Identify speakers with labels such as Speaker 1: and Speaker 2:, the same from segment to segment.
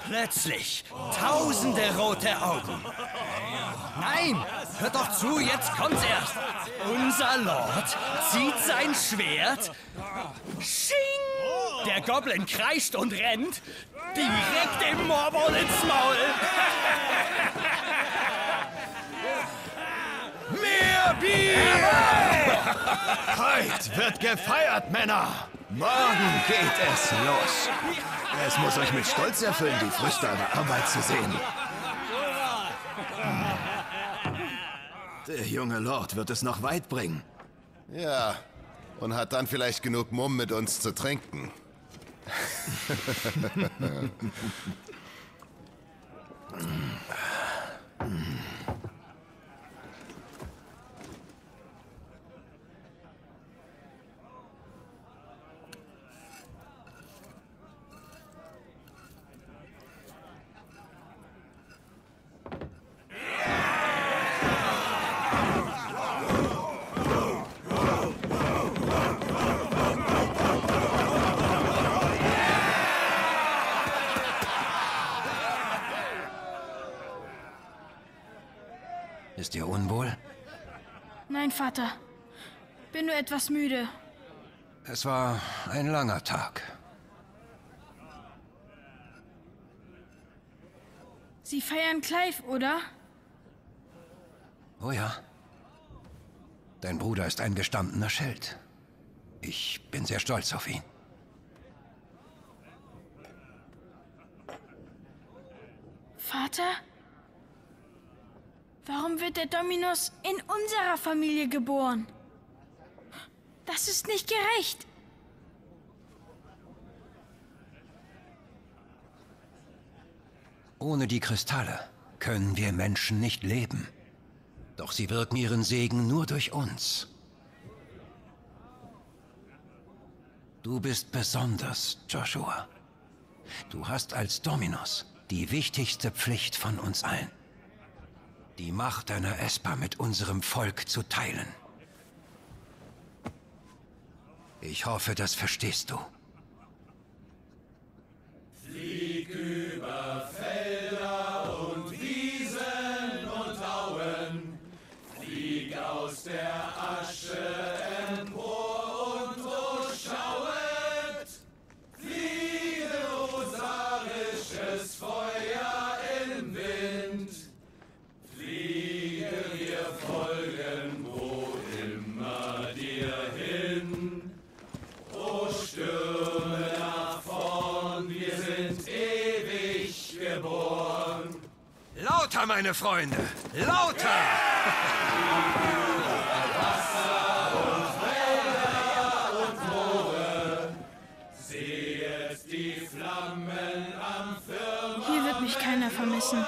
Speaker 1: Plötzlich tausende rote Augen. Nein, hört doch zu, jetzt kommt's erst. Unser Lord zieht sein Schwert. Sching! Der Goblin kreischt und rennt direkt dem Morbol ins Maul. Mehr Bier!
Speaker 2: Heute wird gefeiert, Männer! Morgen geht es los. Es muss euch mit Stolz erfüllen, die Früchte eurer Arbeit zu sehen. Der junge Lord wird es noch weit bringen.
Speaker 3: Ja, und hat dann vielleicht genug Mumm, mit uns zu trinken.
Speaker 4: Ist dir unwohl?
Speaker 5: Nein, Vater. Bin nur etwas müde.
Speaker 4: Es war ein langer Tag.
Speaker 5: Sie feiern Clive, oder?
Speaker 4: Oh ja. Dein Bruder ist ein gestandener Schild. Ich bin sehr stolz auf ihn.
Speaker 5: Vater? Warum wird der Dominus in unserer Familie geboren? Das ist nicht gerecht.
Speaker 4: Ohne die Kristalle können wir Menschen nicht leben. Doch sie wirken ihren Segen nur durch uns. Du bist besonders, Joshua. Du hast als Dominus die wichtigste Pflicht von uns allen. Die Macht deiner Esper mit unserem Volk zu teilen. Ich hoffe, das verstehst du.
Speaker 6: Flieg über Felder und Wiesen und Auen. Flieg aus der Asche empor und durchschauet. Fliege, rosarisches Feuer im Wind. Fliege, wir folgen, wo immer dir hin. O Stürme nach vorn, wir sind ewig geboren.
Speaker 4: Lauter, meine Freunde! Lauter!
Speaker 6: Wasser und Wälder und Moore. Sehet die Flammen am Firmament.
Speaker 5: Hier wird mich keiner vermissen.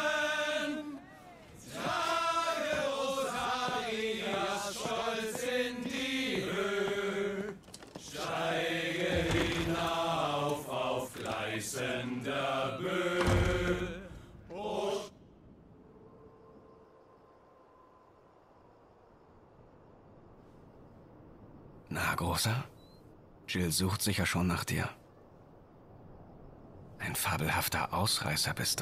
Speaker 6: Stolz in die Höhe, steige hinauf auf gleißender Böe. O
Speaker 2: Na, Großer? Jill sucht sicher schon nach dir. Ein fabelhafter Ausreißer bist du.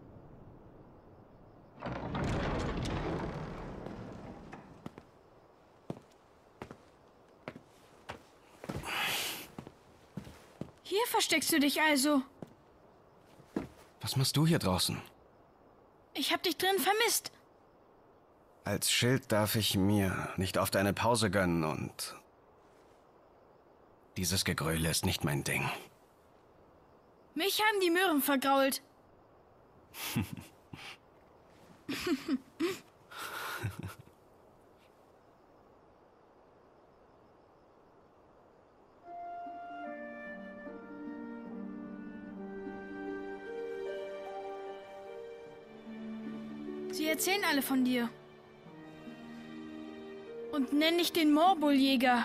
Speaker 5: Hier versteckst du dich also.
Speaker 2: Was machst du hier draußen?
Speaker 5: Ich hab dich drin vermisst.
Speaker 2: Als Schild darf ich mir nicht oft eine Pause gönnen und... Dieses Gegröle ist nicht mein Ding.
Speaker 5: Mich haben die Möhren vergrault. Sie erzählen alle von dir. Und nenn dich den Morbuljäger.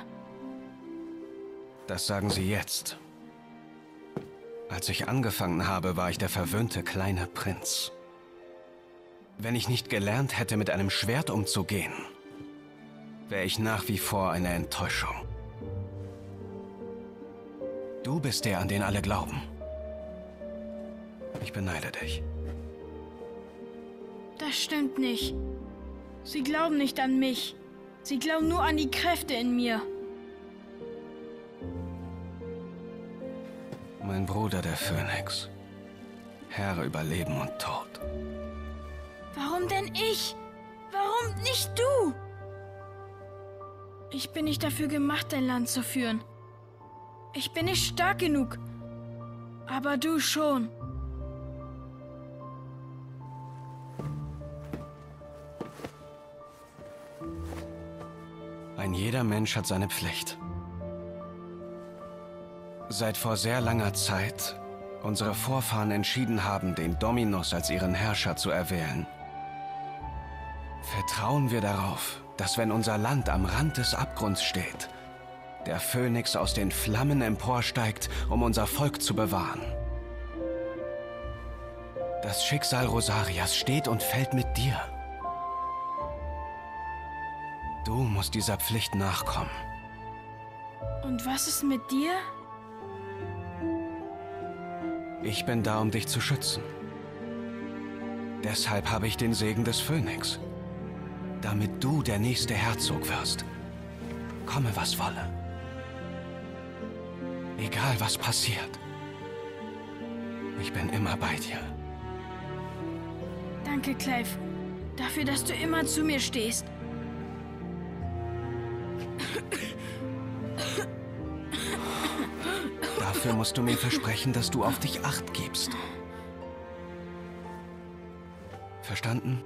Speaker 2: Das sagen sie jetzt. Als ich angefangen habe, war ich der verwöhnte kleine Prinz. Wenn ich nicht gelernt hätte, mit einem Schwert umzugehen, wäre ich nach wie vor eine Enttäuschung. Du bist der, an den alle glauben. Ich beneide dich.
Speaker 5: Das stimmt nicht. Sie glauben nicht an mich. Sie glauben nur an die Kräfte in mir.
Speaker 2: Mein Bruder, der Phönix. Herr über Leben und Tod.
Speaker 5: Warum denn ich? Warum nicht du? Ich bin nicht dafür gemacht, dein Land zu führen. Ich bin nicht stark genug. Aber du schon.
Speaker 2: Ein jeder Mensch hat seine Pflicht. Seit vor sehr langer Zeit unsere Vorfahren entschieden haben, den Dominus als ihren Herrscher zu erwählen, vertrauen wir darauf, dass wenn unser Land am Rand des Abgrunds steht, der Phönix aus den Flammen emporsteigt, um unser Volk zu bewahren. Das Schicksal Rosarias steht und fällt mit dir. Du musst dieser Pflicht nachkommen.
Speaker 5: Und was ist mit dir?
Speaker 2: Ich bin da, um dich zu schützen. Deshalb habe ich den Segen des Phönix. Damit du der nächste Herzog wirst. Komme, was wolle. Egal, was passiert. Ich bin immer bei dir.
Speaker 5: Danke, Clive. Dafür, dass du immer zu mir stehst.
Speaker 2: Dafür musst du mir versprechen, dass du auf dich Acht gibst. Verstanden?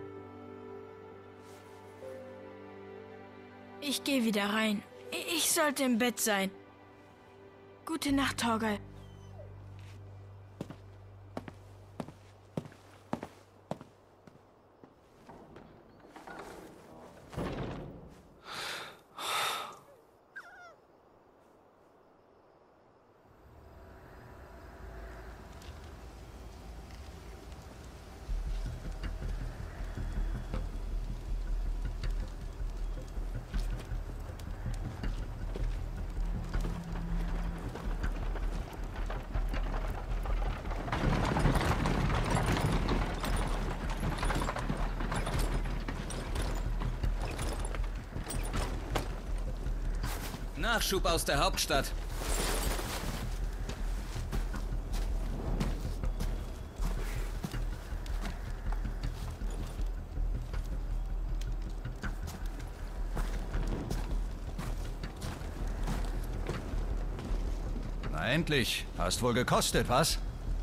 Speaker 5: Ich gehe wieder rein. Ich sollte im Bett sein. Gute Nacht, Torgal.
Speaker 1: Nachschub aus der Hauptstadt.
Speaker 7: Na endlich. Hast wohl gekostet, was?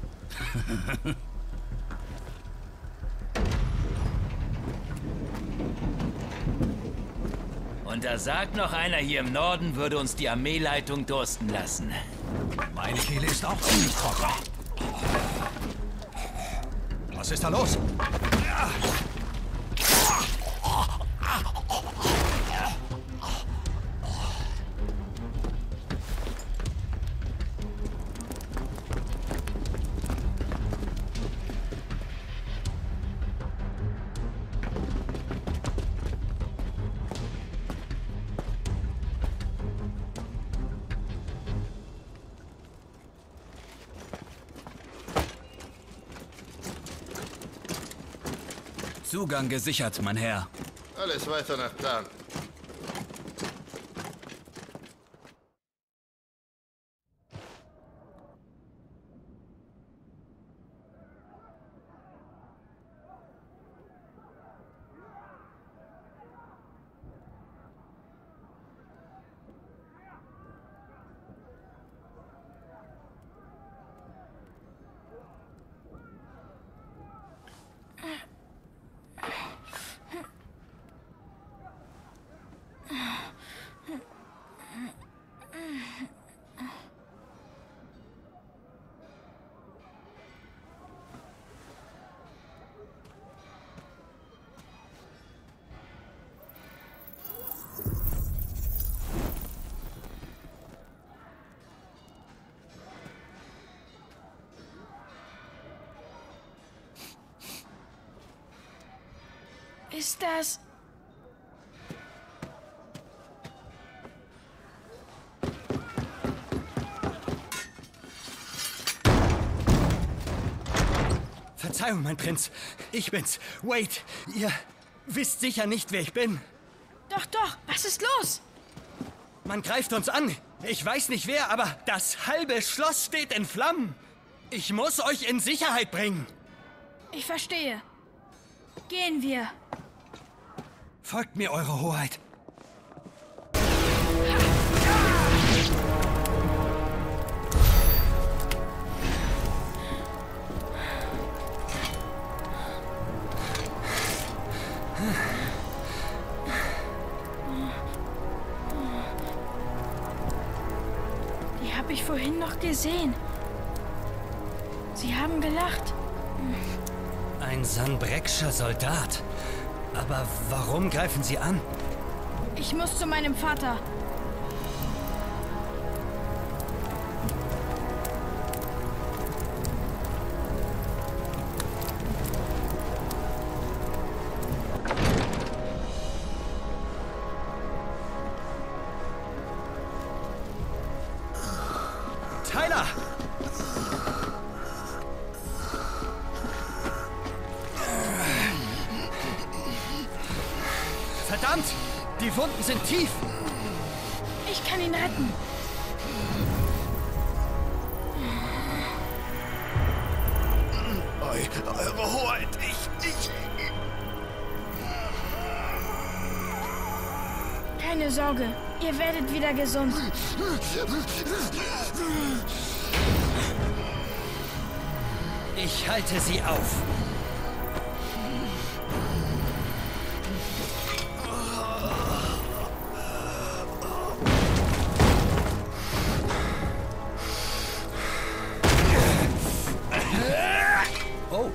Speaker 8: Und da sagt noch einer, hier im Norden würde uns die Armeeleitung dursten lassen.
Speaker 7: Meine Kehle ist auch ziemlich trocken. Was ist da los?
Speaker 1: Zugang gesichert, mein Herr.
Speaker 3: Alles weiter nach Plan.
Speaker 5: Ist das...
Speaker 1: Verzeihung, mein Prinz. Ich bin's. Wade, ihr wisst sicher nicht, wer ich bin.
Speaker 5: Doch, doch, was ist los?
Speaker 1: Man greift uns an. Ich weiß nicht wer, aber das halbe Schloss steht in Flammen. Ich muss euch in Sicherheit bringen.
Speaker 5: Ich verstehe. Gehen wir.
Speaker 1: Folgt mir, Eure Hoheit.
Speaker 5: Die habe ich vorhin noch gesehen. Sie haben gelacht.
Speaker 1: Ein Sanbreckscher Soldat. Aber warum greifen Sie an?
Speaker 5: Ich muss zu meinem Vater.
Speaker 1: Tyler! Verdammt! Die Wunden sind tief!
Speaker 5: Ich kann ihn retten.
Speaker 3: Eure Hoheit, ich...
Speaker 5: Keine Sorge, ihr werdet wieder gesund.
Speaker 1: Ich halte sie auf. Oh.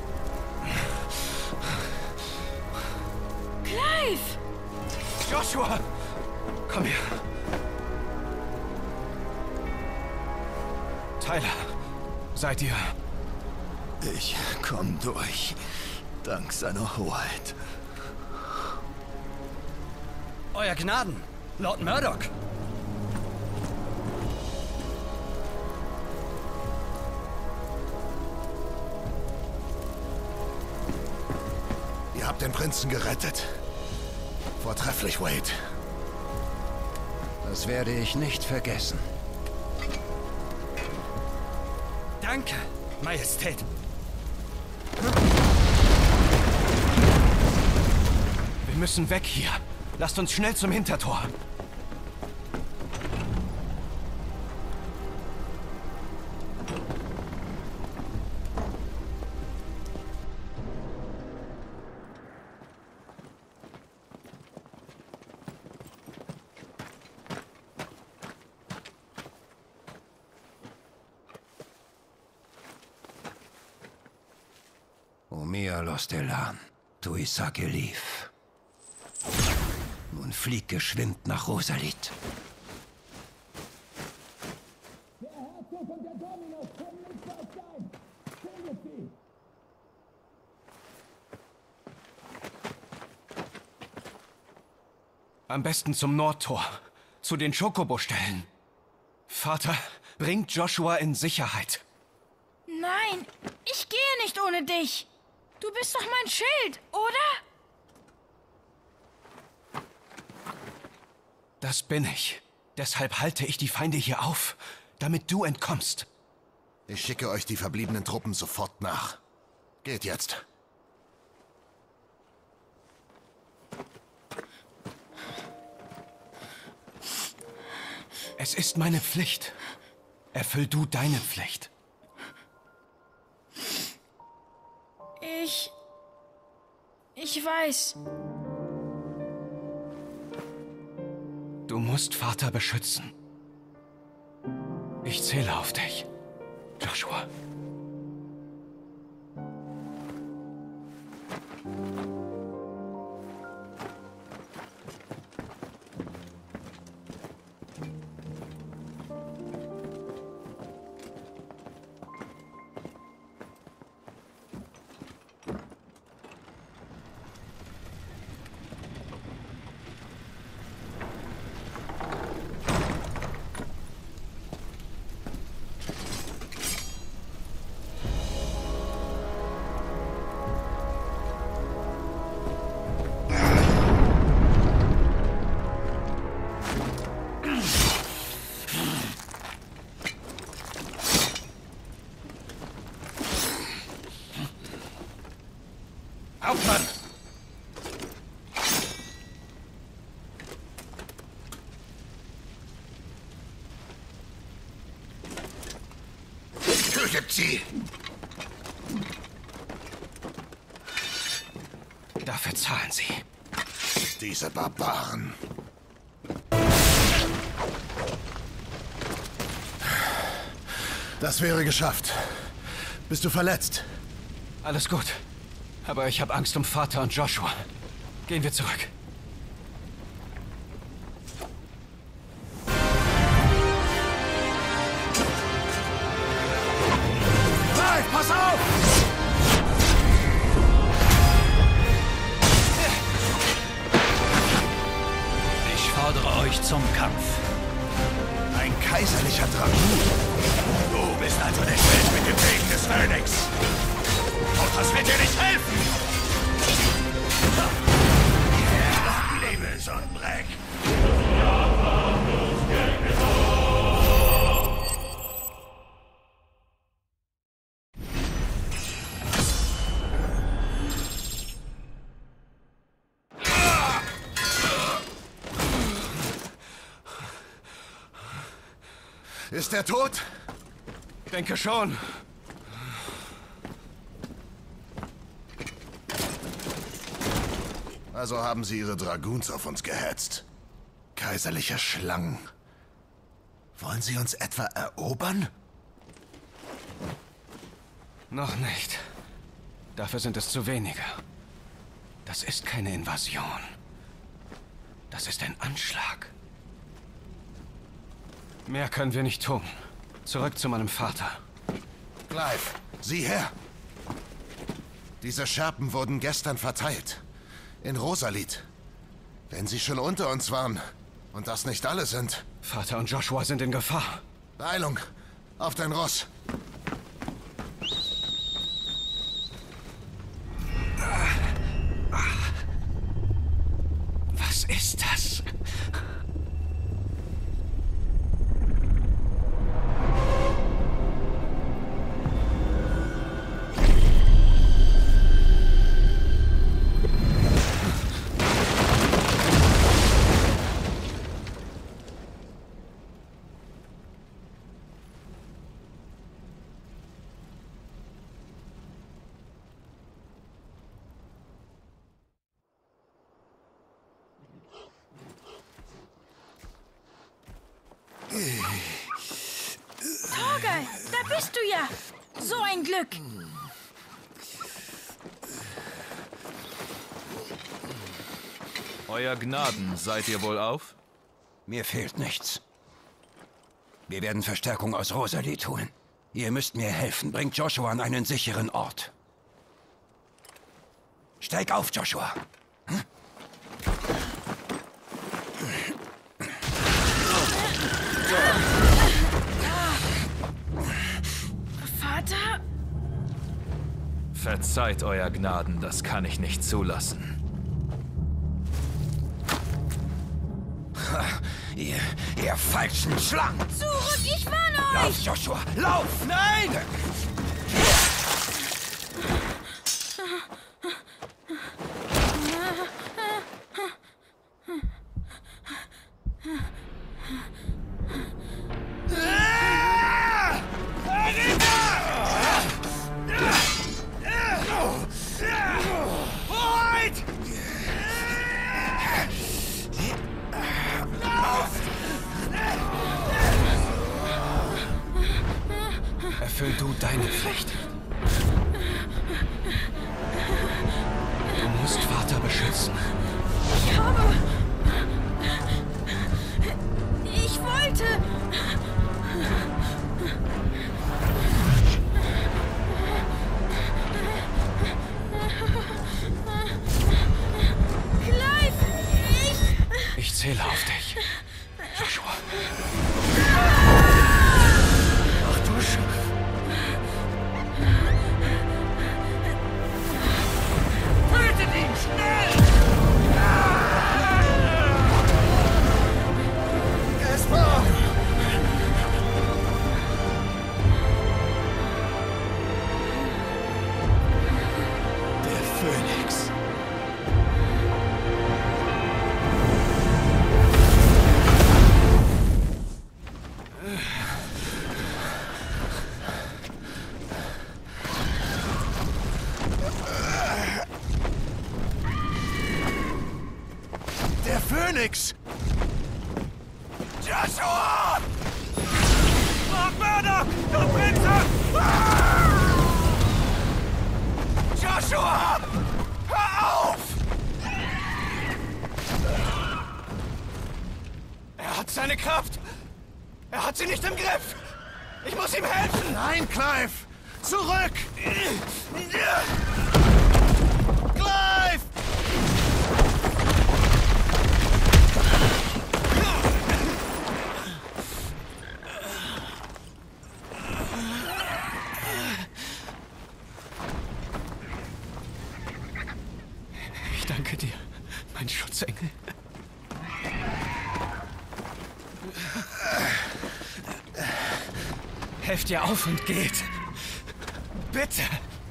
Speaker 5: Clive!
Speaker 2: Joshua! Komm her. Tyler, seid ihr...
Speaker 3: Ich komm durch. Dank seiner Hoheit.
Speaker 1: Euer Gnaden, Lord Murdoch.
Speaker 3: Ihr habt den Prinzen gerettet. Vortrefflich, Wade.
Speaker 4: Das werde ich nicht vergessen.
Speaker 1: Danke, Majestät.
Speaker 2: Wir müssen weg hier. Lasst uns schnell zum Hintertor.
Speaker 4: Omea los Delan, tu Isakeliv. Nun flieg geschwind nach Rosalit.
Speaker 2: Am besten zum Nordtor, zu den Chocobo-Stellen. Vater, bringt Joshua in Sicherheit.
Speaker 5: Nein, ich gehe nicht ohne dich. Du bist doch mein Schild, oder?
Speaker 2: Das bin ich. Deshalb halte ich die Feinde hier auf, damit du entkommst.
Speaker 3: Ich schicke euch die verbliebenen Truppen sofort nach. Geht jetzt.
Speaker 2: Es ist meine Pflicht. Erfüll du deine Pflicht.
Speaker 5: Ich weiß.
Speaker 2: Du musst Vater beschützen. Ich zähle auf dich, Joshua.
Speaker 3: gibt sie!
Speaker 2: Dafür zahlen Sie.
Speaker 3: Diese Barbaren. Das wäre geschafft. Bist du verletzt?
Speaker 2: Alles gut. Aber ich habe Angst um Vater und Joshua. Gehen wir zurück.
Speaker 3: Clive, pass auf!
Speaker 1: Ich fordere euch zum Kampf.
Speaker 3: Ein kaiserlicher Dragon.
Speaker 6: Du bist also der Schild mit dem Degen des Phönix. Und das wird dir nicht helfen. Lebe Sonnenbreck.
Speaker 3: Ist er tot?
Speaker 2: Denke schon.
Speaker 3: Also haben sie ihre Dragoons auf uns gehetzt. Kaiserliche Schlangen. Wollen sie uns etwa erobern?
Speaker 2: Noch nicht. Dafür sind es zu wenige. Das ist keine Invasion. Das ist ein Anschlag. Mehr können wir nicht tun. Zurück zu meinem Vater.
Speaker 3: Clive, sieh her! Diese Scherpen wurden gestern verteilt. In Rosalit. Wenn sie schon unter uns waren und das nicht alle sind.
Speaker 2: Vater und Joshua sind in Gefahr.
Speaker 3: Beeilung! Auf dein Ross!
Speaker 2: Was ist das?
Speaker 5: Torgal, da bist du ja. So ein Glück.
Speaker 9: Euer Gnaden, seid ihr wohl auf?
Speaker 4: Mir fehlt nichts. Wir werden Verstärkung aus Rosalit holen. Ihr müsst mir helfen. Bringt Joshua an einen sicheren Ort. Steig auf, Joshua. Hm?
Speaker 5: Vater?
Speaker 9: Verzeiht, Euer Gnaden, das kann ich nicht zulassen.
Speaker 4: Ihr falschen Schlangen!
Speaker 5: Zurück, ich warne euch!
Speaker 4: Lauf, Joshua, lauf!
Speaker 2: Nein! Erfüll du deine Pflicht. Du musst Vater beschützen.
Speaker 5: Ich wollte... Clive,
Speaker 2: Ich zähle auf dich. Joshua. Ach du Scheiße.
Speaker 6: Tötet ihn schnell!
Speaker 3: Esper!
Speaker 2: Der Phönix.
Speaker 3: Phoenix!
Speaker 6: Joshua! Lord Murdoch! Du Prinze! Ah! Joshua! Hör auf! Er hat seine Kraft! Er hat sie nicht im Griff! Ich muss ihm helfen!
Speaker 3: Nein, Clive! Zurück!
Speaker 6: Clive!
Speaker 2: Ich danke dir, mein Schutzengel. Helft ihr auf und geht. Bitte.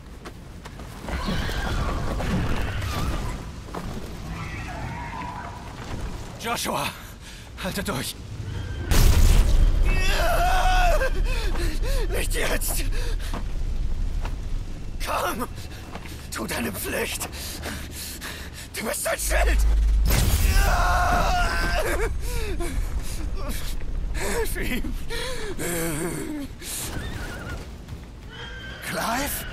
Speaker 2: Joshua, halte durch.
Speaker 6: Nicht jetzt! Komm! Tu deine Pflicht! Du bist ein Schild! Hilf ihm!
Speaker 3: Clive?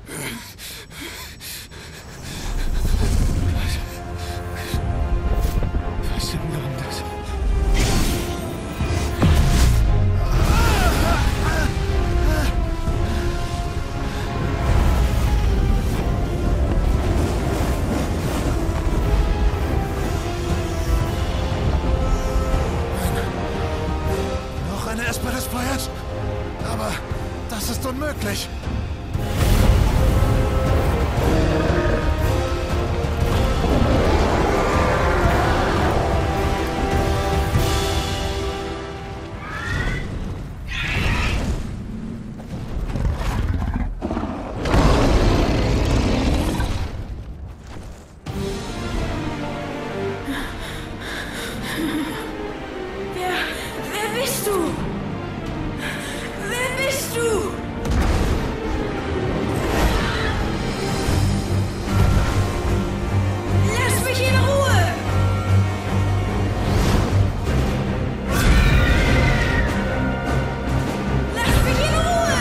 Speaker 2: Was im Landes?
Speaker 3: Noch eine Esper des Feuers? Aber das ist unmöglich.
Speaker 5: Wer bist du? Wer bist du? Lass mich in Ruhe! Lass mich in Ruhe!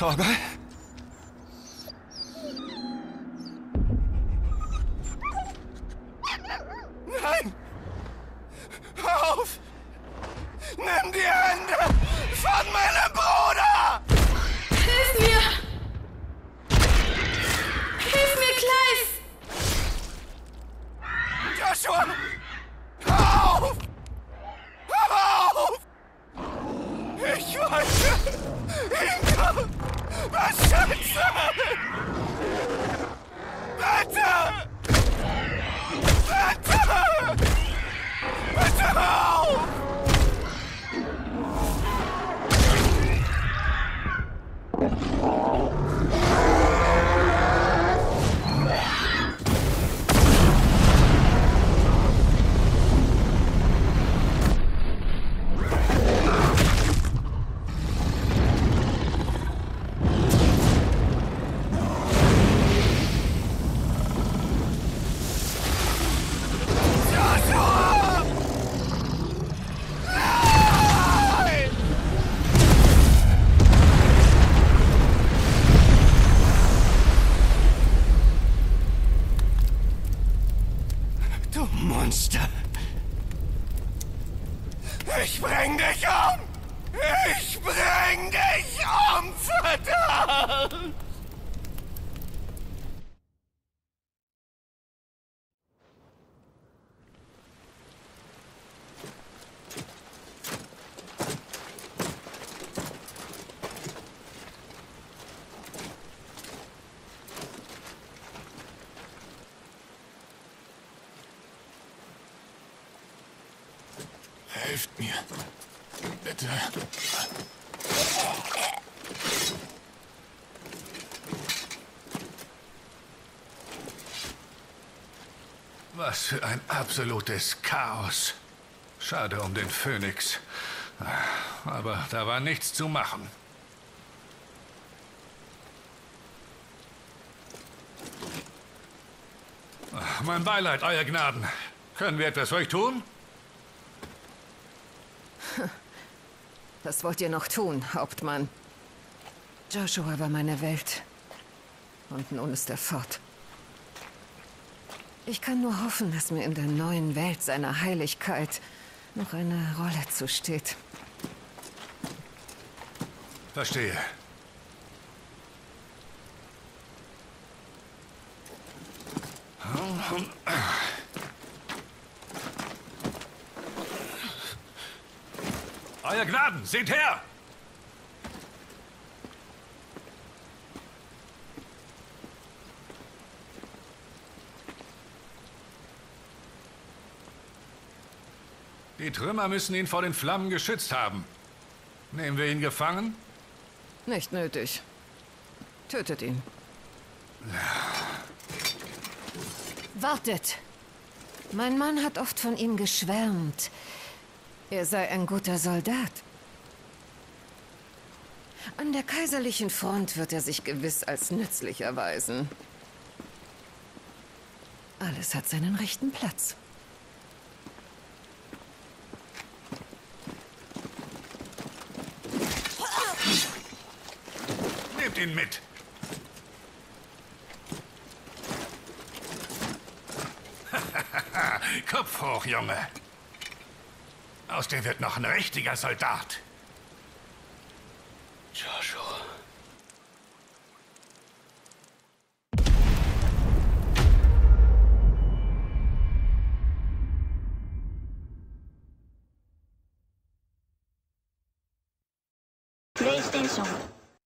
Speaker 2: vorbei? Nein! Hör auf! Nimm die Hände von meinem Bruder!
Speaker 5: Hilf mir! Hilf mir, Clive!
Speaker 2: Joshua! Hör auf! Hör auf! Ich wollte ihn beschützen! Bitte! Bitte! Bitte hör auf! Du Monster! Ich bring dich um! Ich bring dich um, verdammt! Helft mir. Bitte. Was für ein absolutes Chaos. Schade um den Phönix. Aber da war nichts zu machen. Mein Beileid, Euer Gnaden. Können wir etwas für euch tun?
Speaker 10: Was wollt ihr noch tun, Hauptmann? Joshua war meine Welt. Und nun ist er fort. Ich kann nur hoffen, dass mir in der neuen Welt seiner Heiligkeit noch eine Rolle zusteht.
Speaker 6: Verstehe. Euer Gnaden, seht her! Die Trümmer müssen ihn vor den Flammen geschützt haben. Nehmen wir ihn gefangen?
Speaker 10: Nicht nötig. Tötet ihn. Wartet! Mein Mann hat oft von ihm geschwärmt. Er sei ein guter Soldat. An der kaiserlichen Front wird er sich gewiss als nützlich erweisen. Alles hat seinen rechten Platz.
Speaker 6: Nehmt ihn mit! Kopf hoch, Junge! Aus dir wird noch ein richtiger Soldat.
Speaker 2: Joshua.
Speaker 11: PlayStation